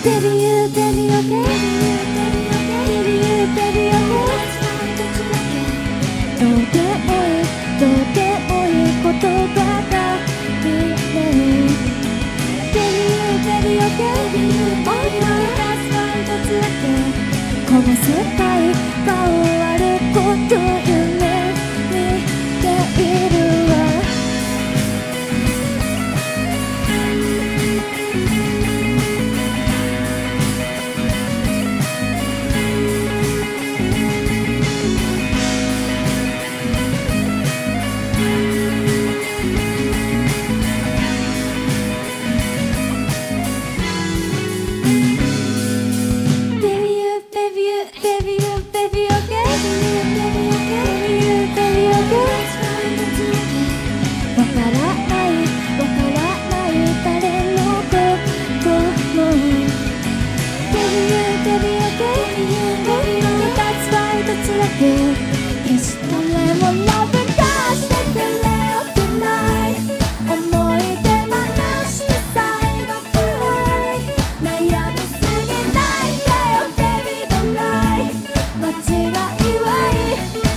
デビューデビューデビューデビューデビューデビューデビューどうでもいいどうでもいい言葉がいいねデビューデビューデビュー思い出すは一つだけこの世界が終わること夢見ているわ決して誰もラブがしてくれよくない思い出話して最後くらい悩みすぎないでよベビードライ間違いはいい